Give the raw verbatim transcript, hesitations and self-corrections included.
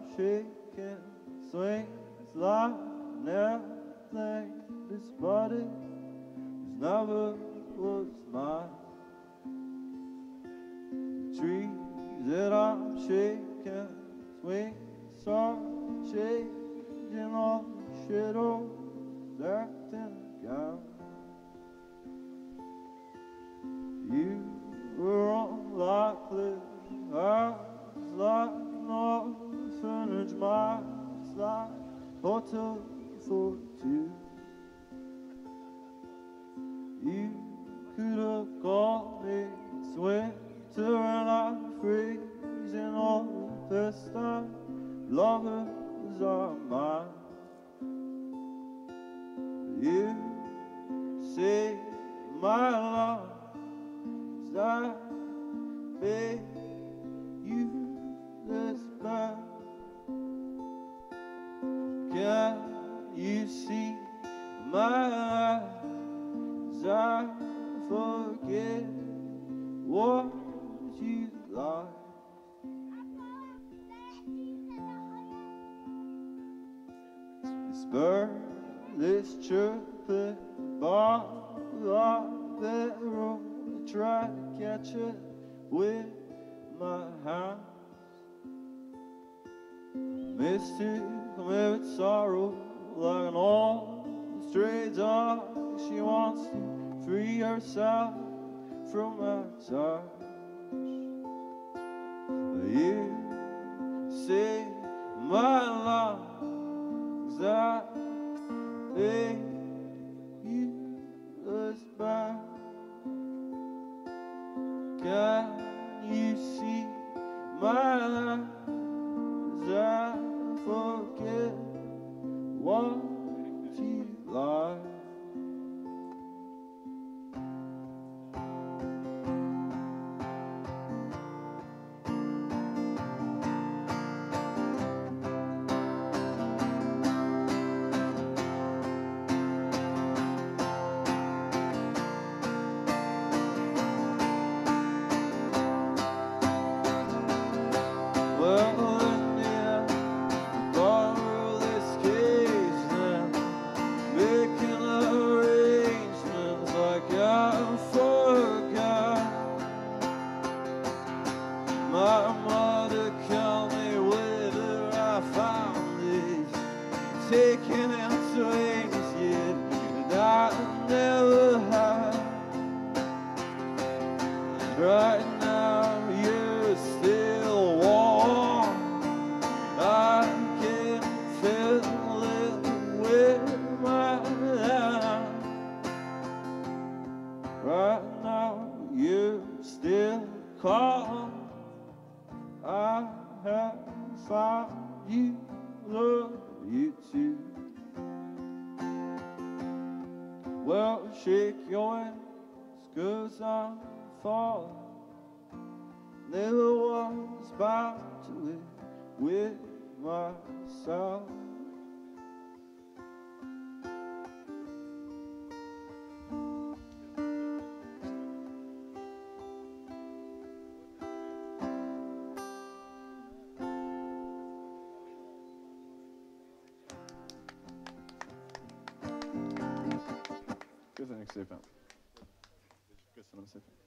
shaking, swings like nothing. This body never was mine. Trees that I'm shaking, swings are changing, all the shadows acting again. You were unlikely, I was like an orphanage, miles like hotel for two. You could have called me, it's winter and I'm freezing, all the best time lovers are mine. You saved my life, I made you this bad. Can you see my eyes? I forget what you like. This bird, this chirping bar, like that room. Try to catch it with my hands. Misty, with sorrow, like an old stray dog. She wants to free herself from my touch. You save my life, 'cause I made you this bad. Can you see my eyes? I forget what you like. Well, in the end, borrow this case now, making arrangements like I forgot. My mother called me whether I found this, taking in swings yet, and I never had. Right now, you're still warm. I can feel it with my hand. Right now, you're still calm. I have found you, love you too. Well, shake your wings, 'cause I'm falling. Never was bound to it with myself. Köszönjük szépen. Köszönöm szépen.